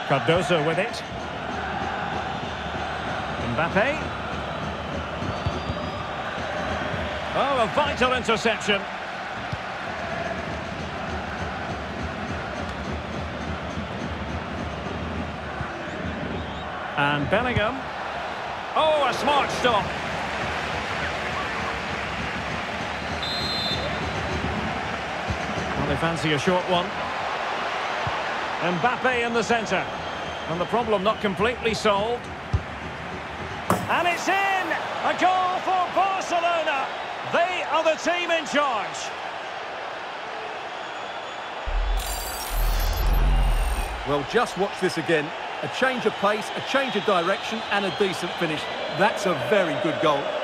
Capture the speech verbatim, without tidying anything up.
Cardozo with it. Mbappe. Oh, a vital interception. And Bellingham. Oh, a smart stop. Well, they fancy a short one. Mbappe in the centre. And the problem not completely solved. And it's in! A goal for Barcelona! They are the team in charge. Well, just watch this again. A change of pace, a change of direction and a decent finish. That's a very good goal.